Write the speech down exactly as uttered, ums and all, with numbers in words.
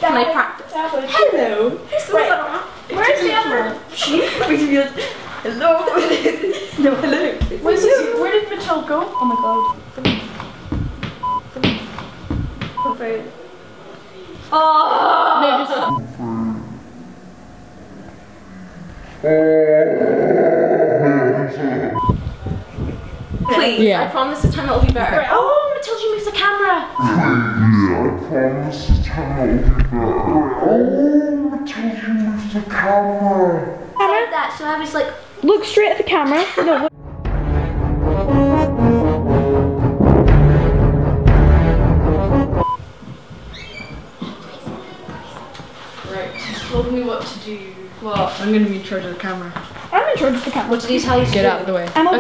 Can I practice? Hello. Right. Where's the other? Hello. No, hello. Where's this? Where did Mitchell go? Oh my god. Oh. No, just uh, Please, yeah. I promise this time it'll be better. Right. Oh, Matilda, you moved the camera. Yeah, I promise this time it'll be better. Oh, Matilda, you moved the camera. I said that, so I was like, look straight at the camera. No. Right, he's told me what to do. Well, I'm gonna be in charge of the camera. I'm in charge of the camera. what did he tell you to Get do? out of the way. I'm